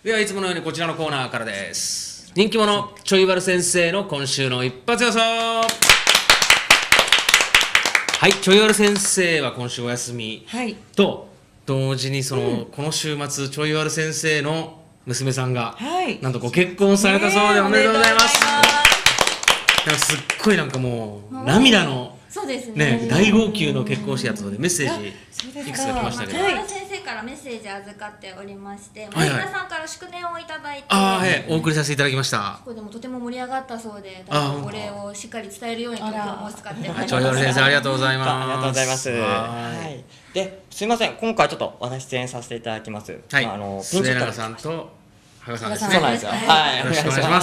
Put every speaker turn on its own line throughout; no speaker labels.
ではいつものようにこちらのコーナーからです。人気者ちょいワル先生の今週の一発予想。はい、ちょいワル先生は今週お休み、
はい、
と同時にこの週末ちょいワル先生の娘さんが、
はい、
なんとご結婚されたそうで、おめでとうございます。なんかすっごいなんかもう涙の
そうですね、
大号泣の結婚式やったのでメッセージいくつか来ましたけど、
ちょいワル先生からメッセージ預かっておりまして、前田さんから祝電をいただいて、
お送りさせていただきました。
そこでもとても盛り上がったそうで、お礼をしっかり伝えるようにと今日も使ってまいりました。
ちょいワル先生ありがとうございます。
ありがとうございます。はい。で、すみません、今回ちょっと私出演させていただきます。
はい。ピンチ永さんと羽賀さんですね。
そうなんですよ。はい。
よろしくお願いします。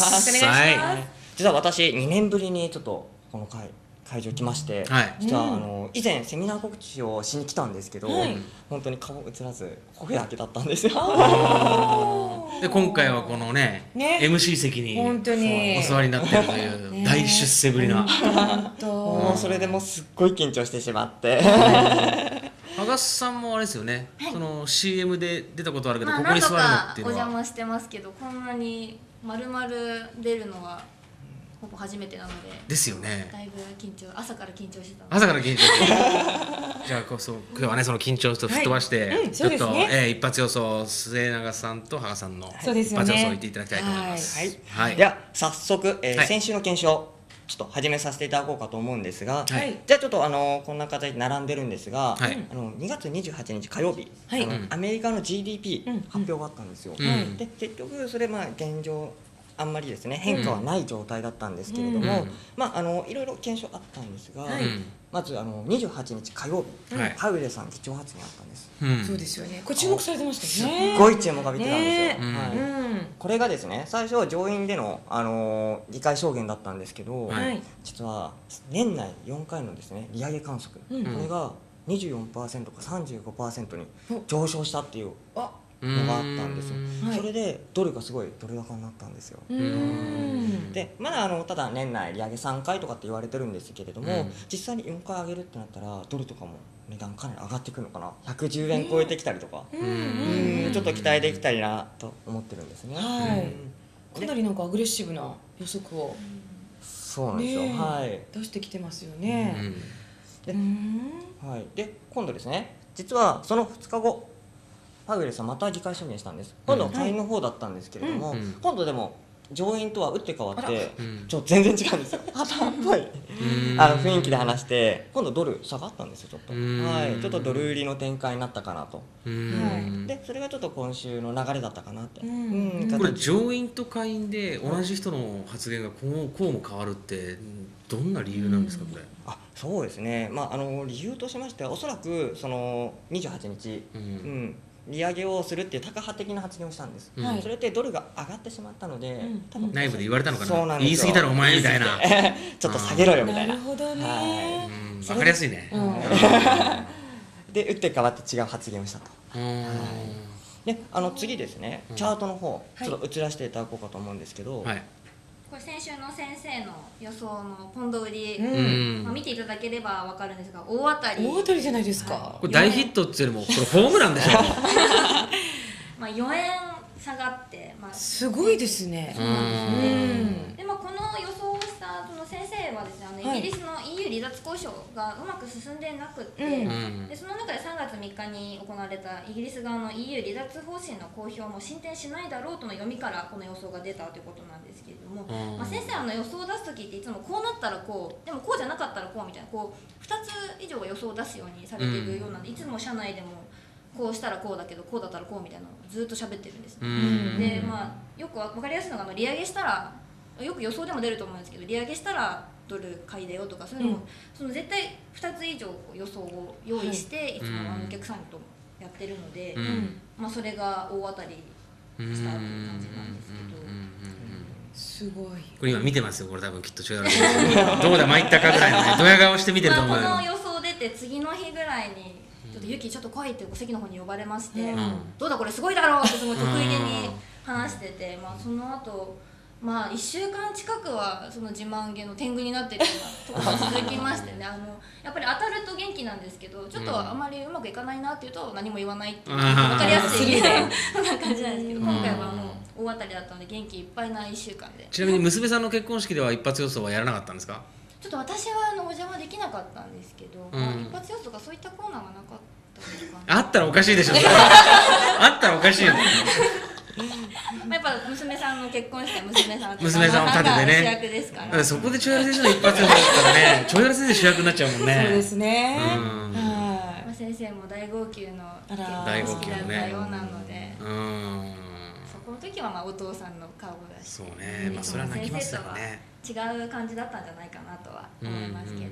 はい。
実は私2年ぶりにちょっとこの会場来まして、実は以前セミナー告知をしに来たんですけど、本当に顔映らず声だけだったんですよ。
で今回はこのね MC 席にお座りになってるという大出世ぶりな。
もうそれでもうすっごい緊張してしまって。
羽賀さんもあれですよね。その CM で出たことあるけどここに座るのっていうのは。
お邪魔してますけど、こんなに丸々出るのは。ほぼ初めてなので
ですよね。
だいぶ緊張、朝から緊張してた。
朝から緊張してじゃあ今日はねその緊張と吹っ飛ばして、ちょっと一発予想末永さんと羽賀さんの一発予想を言っていただきたいと思います。
はい。では早速先週の検証ちょっと始めさせていただこうかと思うんですが、じゃあちょっとこんな形で並んでるんですが、2月28日火曜日アメリカの GDP 発表があったんですよ。で結局それ現状あんまりですね変化はない状態だったんですけれども、いろいろ検証あったんですが、まず28日火曜日、パウエルさん議長発言あったんです。
そうですよね。これ注目されてましたよね。
すっごい注目が浴びてたんですよ。これがですね最初は上院での議会証言だったんですけど、実は年内4回のですね利上げ観測、これが 24% か 35% に上昇したっていうのがあったんですよ。それでドルがすごいドル高になったんですよ。でまだただ年内利上げ3回とかって言われてるんですけれども、実際に4回上げるってなったらドルとかも値段かなり上がってくるのかな、110円超えてきたりとか、ちょっと期待できたりなと思ってるんですね。
かなりなんかアグレッシブな予測を
そうなんですよ。
出してきてますよね。
で今度ですね実はその2日後パウエルさんまた議会証言したんです。今度は下院の方だったんですけれども、今度でも上院とは打って変わって全然違うんですよ。破綻っぽい雰囲気で話して今度ドル下がったんですよ。ちょっとちょっとドル売りの展開になったかなと。でそれがちょっと今週の流れだったかなって。
これ上院と下院で同じ人の発言がこうも変わるってどんな理由なんですかこれ。
そうですね。理由としましてはおそらくその28日、利上げをするっていうタカ派的な発言をしたんです。それってドルが上がってしまったので、多分
内部で言われたのかな。言い過ぎたらお前みたいな。
ちょっと下げろよみたいな。
なるほどね。
わかりやすいね。
で打って変わって違う発言をしたと。で次ですねチャートの方ちょっと映らせていただこうかと思うんですけど。
これ先週の先生の予想のポンド売り、見ていただければ分かるんですが大当たり
じゃないですか。
これ大ヒットっていうよりもこれホームランでしょ。
4円下がって、
すごいですね。
でこの予想をしたその先生はですねイギリスの EU 離脱交渉がうまく進んでなくって、でその中で3月3日に行われたイギリス側の EU 離脱方針の公表も進展しないだろうとの読みからこの予想が出たということなんですけれども、先生予想を出す時っていつもこうなったらこうでもこうじゃなかったらこうみたいな2つ以上予想を出すようにされているようなんで、いつも社内でもこうしたらこうだけどこうだったらこうみたいなのをずっと喋ってるんですね。でよく分かりやすいのが利上げしたらよく予想でも出ると思うんですけど利上げしたらドル買いだよとかそういうのも、その絶対2つ以上予想を用意して、いつもお客さんとやってるので、それが大当たりしたっていう感じなんですけど。
すごい。こ
れ今見てますよ。これ多分きっと違うどうだ参ったかぐらいのねドヤ顔して見てると思うよ。
この予想出て次の日ぐらいにちょっとユキちょっと来いって席の方に呼ばれまして、どうだこれすごいだろうってすごい得意げに話してて、その後1週間近くはその自慢げの天狗になってるようなところが続きましてねやっぱり当たると元気なんですけどちょっとあまりうまくいかないなっていうと何も言わないっていう分かりやすいそんな感じなんですけど、今回はもう大当たりだったので元気いっぱいな1週間で。
ちなみに娘さんの結婚式では一発予想はやらなかったんですか？
ちょっと私はお邪魔できなかったんですけど、一発予想とかそういったコーナーがなかったですかね。
あったらおかしいでしょ。あったらおかしいよ。
やっぱ娘さんの結婚式は娘さんを
立ててね、
主役ですから。
そこでちょいやら先生の一発予想だったらね、ちょいやら先生主役になっちゃうもんね。
そうですね。
先生も大号泣の
大号
結婚式だ
泣
ったようなので、そこの時はお父さんの顔がして、
そうね、それは泣きますよね。
違う感じだったんじゃないかなとは思いますけど。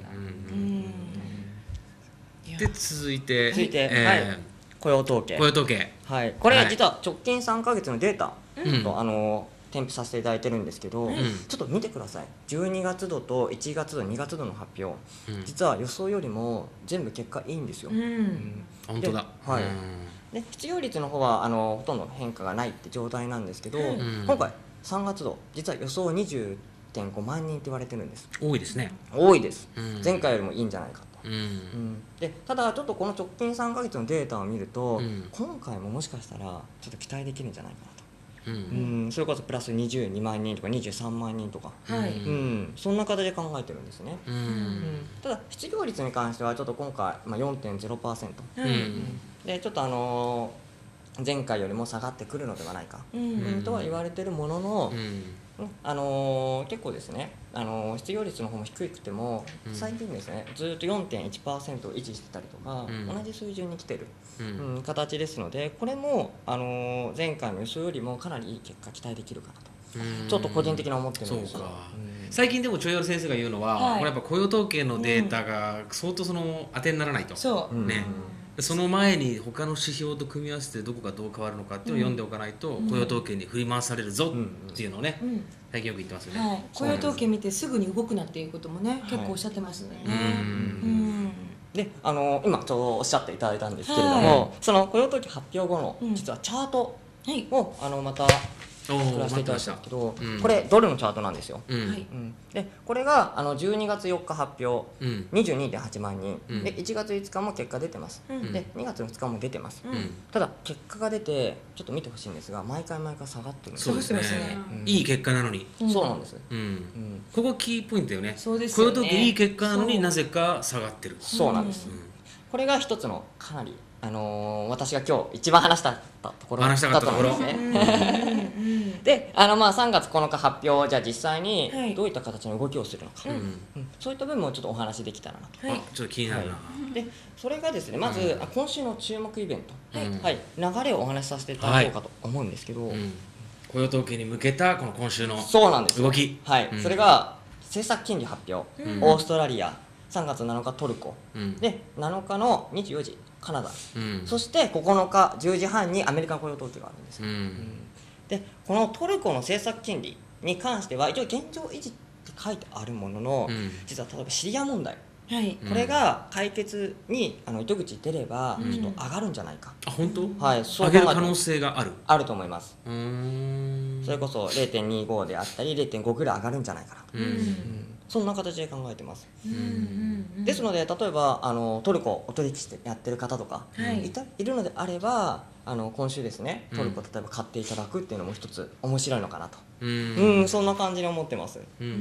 で続いて
雇用統計。はい、これ実は直近3ヶ月のデータと添付させていただいてるんですけど、ちょっと見てください。12月度と1月度2月度の発表、実は予想よりも全部結果いいんですよ。
本当だ。
はい。で失業率の方はほとんど変化がないって状態なんですけど、今回3月度実は予想20.5万人って言われてるんです。
多いですね。
多いです。前回よりもいいんじゃないかと。でただちょっとこの直近3ヶ月のデータを見ると、今回ももしかしたらちょっと期待できるんじゃないかなと。それこそプラス22万人とか23万人とか、そんな形で考えてるんですね。ただ失業率に関してはちょっと今回、4.0%、でちょっと前回よりも下がってくるのではないか、とは言われてるものの、結構ですね、失業率の方も低くても、最近ですねずっと 4.1% を維持してたりとか、同じ水準に来てる、形ですので、これも、前回の予想よりもかなりいい結果期待できるかなと、ちょっと個人的に思ってるんですよ。
最近でもちょいやる先生が言うのは、これやっぱ雇用統計のデータが相当当てにならないと、ね、その前に他の指標と組み合わせてどこがどう変わるのかっていうのを読んでおかないと、雇用統計に振り回されるぞっていうのをね、最近よく言ってますよね。
雇用統計見てすぐに動くなっていうこともね、結構おっしゃってますね。
で今ちょうどおっしゃっていただいたんですけれども、その雇用統計発表後の実はチャートをまた作らせていただいたんですけど、これドルのチャートなんですよ。でこれが12月4日発表、22.8万人で、1月5日も結果出てます。で2月2日も出てます。ただ結果が出てちょっと見てほしいんですが、毎回下がってるんですよ。
そうですね。いい結果なのに。
そうなんです。
ここキーポイントよね。雇用統計いい結果なのになぜか下がってる。
そうなんです。これが一つのかなり私が今日一番話したところだと思うんですね。で3月9日発表、じゃあ実際にどういった形の動きをするのか、そういった部分もちょっとお話できたらなと。
ちょっと気になるな。
でそれがですね、まず今週の注目イベント、流れをお話しさせていただこうかと思うんですけど、
雇用統計に向けたこの今週の動き、
それが政策金利発表、オーストラリア3月7日トルコ、で7日の24時カナダ、そして9日10時半にアメリカの雇用統計があるんですよ。でこのトルコの政策金利に関しては一応現状維持って書いてあるものの、実は例えばシリア問題、これが解決に糸口出ればちょっと上がるんじゃないか。
本当？
そう
上げる可能性がある
と思います。それこそ 0.25 であったり 0.5 ぐらい上がるんじゃないかなと、そんな形で考えてます。ですので例えばトルコお取引してやってる方とかいるのであれば、今週ですねトルコ例えば買っていただくっていうのも一つ面白いのかなと、そんな感じに思ってます。
トル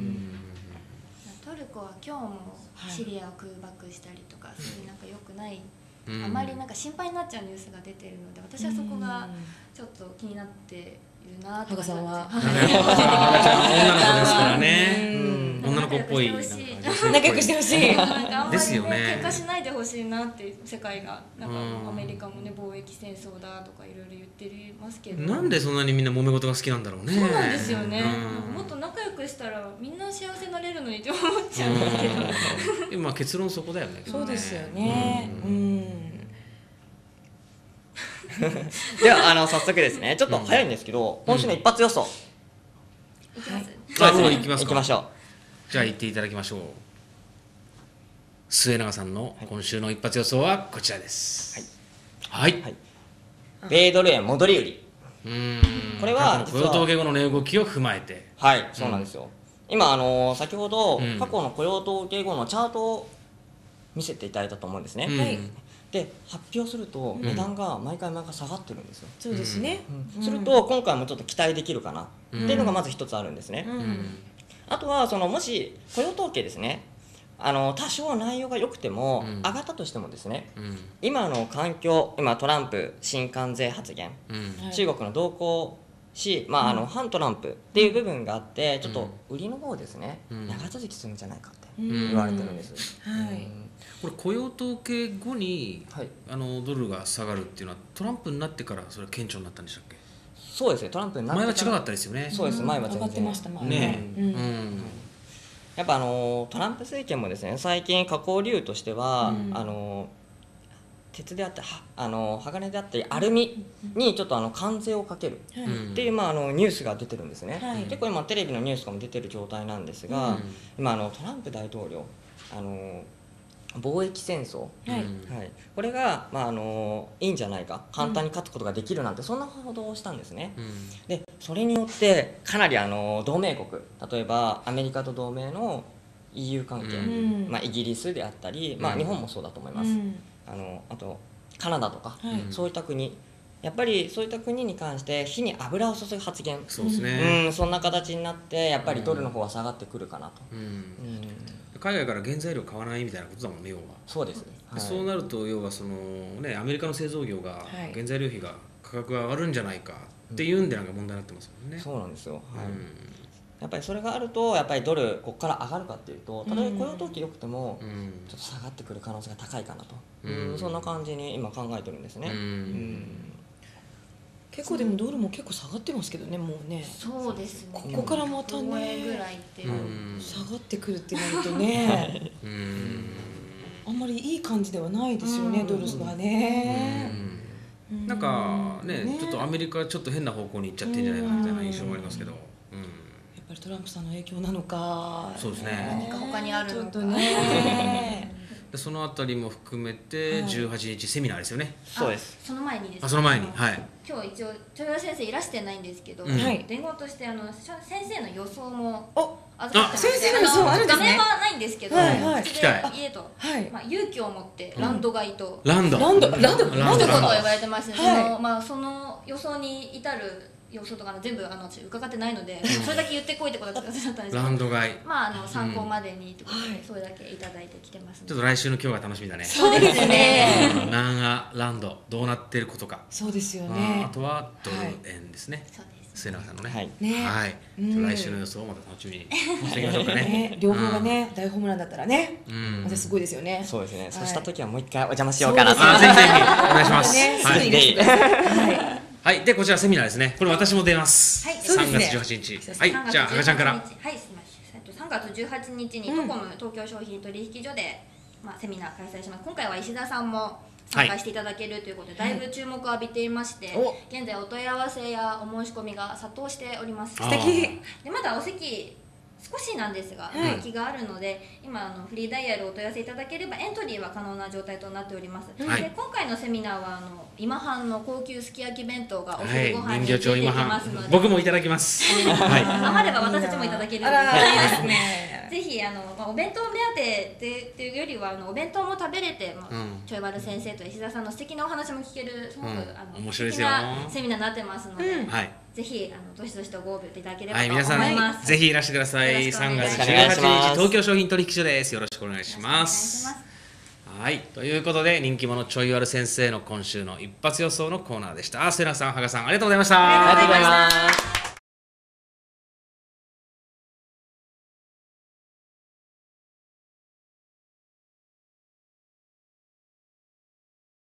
コは今日もシリアを空爆したりとか、そういう良くない、あまり心配になっちゃうニュースが出てるので、私はそこがちょっと気になっているなと。
羽賀さんは
女の子ですからね。女の子っぽい
仲良くしてほしい
ですよね。
喧嘩しないでほしいなって、世界がアメリカもね貿易戦争だとかいろいろ言ってますけど、
なんでそんなにみんな揉め事が好きなんだろうね。
そうなんですよね。もっと仲良くしたらみんな幸せになれるのにって思っちゃうんだけど、
今結論そこだよね。
そうですよね。
では早速ですね、ちょっと早いんですけど、今週の一発予想
いきます。
行きますか。
行きましょう。
じゃあ言っていただきましょう。末永さんの今週の一発予想はこちらです。はい。
米ドル円戻り売り。これは
雇用統計後の値動きを踏まえて。
はい、そうなんですよ。今先ほど過去の雇用統計後のチャートを見せていただいたと思うんですね。で発表すると値段が毎回下がってるんですよ。
そうですね。
すると今回もちょっと期待できるかなっていうのがまず一つあるんですね。あとはもし雇用統計ですね、多少内容が良くても上がったとしてもですね、今の環境、今トランプ新関税発言、中国の動向反トランプっていう部分があって、ちょっと売りの方ですね、長続きするんじゃないかって言われてるんです。
これ雇用統計後に、ドルが下がるっていうのはトランプになってからそれは顕著になったんでしたっけ？
そうですね、トランプになってから
前は違かったですよね。
そうです、前は全然
上がってましたもん
ね。
やっぱトランプ政権もですね、最近加工理由としては、鉄であったり鋼であったりアルミにちょっと関税をかけるっていうニュースが出てるんですね。結構今テレビのニュースとかも出てる状態なんですが、今トランプ大統領貿易戦争、これがいいんじゃないか、簡単に勝つことができるなんて、そんな報道をしたんですね。でそれによってかなり同盟国、例えばアメリカと同盟の EU 関係、イギリスであったり、日本もそうだと思います。あとカナダとか、そういった国、やっぱりそういった国に関して火に油を注ぐ発言、
そうですね、
そんな形になってやっぱりドルの方は下がってくるかなと。
海外から原材料買わないみたいなことだもんね、要は。
そうです、
そうなると要はアメリカの製造業が原材料費が価格が上がるんじゃないかっていうんでなんか問題になってますもんね。
そうなんですよ、やっぱりそれがあるとやっぱりドルここから上がるかっていうと、たとえ雇用統計良くてもちょっと下がってくる可能性が高いかなと、そんな感じに今考えてるんですね。
結構でもドルも結構下がってますけどね、もうね。
そうですね。
ここからまたね
ぐらいって
下がってくるってなるとね、あんまりいい感じではないですよね、ドルがね。
なんかね、ちょっとアメリカちょっと変な方向に行っちゃってんじゃないかみたいな印象もありますけど、や
っぱりトランプさんの影響なのか。
そうですね。
何か他にあるのか。
ちょっとね。
そのあたりも含めて18日セミナーですよね。
そうです。
その前にですね。
その前に、
今日一応豊田先生いらしてないんですけど、伝言として先生の予想も預かってまして、
先生の予想あるんですね。
画面はないんですけど、
聞きたい。
家と勇気を持ってランド買いと
ランド
ことを言われてまして、その予想に至る要素とか全部私伺ってないので、それだけ言ってこいってことだったんですけど、
ランド買い、
参考までにってことで、それだけいただいてきてます。
ちょっと来週の今日が楽しみだね。
そうですね。
南アランドどうなってることか。
そうですよね。
あとはドル円ですね。
そうです。
末永さんのね。
はい。
来週の予想をまた楽しみにしていきましょうかね。
両方がね大ホームランだったらね、またすごいですよね。
そうですね。そうした時はもう一回お邪魔しようかなと。
ぜひぜひお願いします。
はい。
はい、でこちらセミナーですね。これ私も出ます。3月18日。はい、じゃあ赤ちゃんから。
はい、すみません。3月18日にトコム東京商品取引所でセミナー開催します。今回は石田さんも参加していただけるということで、だいぶ注目を浴びていまして、現在お問い合わせやお申し込みが殺到しております。
素敵。
でまだお席少しなんですが空きがあるので、今フリーダイヤルをお問い合わせいただければエントリーは可能な状態となっております。で今回のセミナーは今半の高級すき焼き弁当がお昼ご飯に出てきますので、
僕もいただきます。
余れば私たちもいただけるので、ぜひお弁当目当てっていうよりはお弁当も食べれて、ちょいわる先生と石田さんの素敵なお話も聞けるすごく
面白いですよ。
素敵なセミナーになってますので、ぜひどしどしとご応募いただければと思います。
皆さんぜひいらしてください。3月18日東京商品取引所です。よろしくお願いします。はい、ということで人気者ちょいわる先生の今週の一発予想のコーナーでした。末永さん、羽賀さん、ありがとうございました。
ありがとうございます。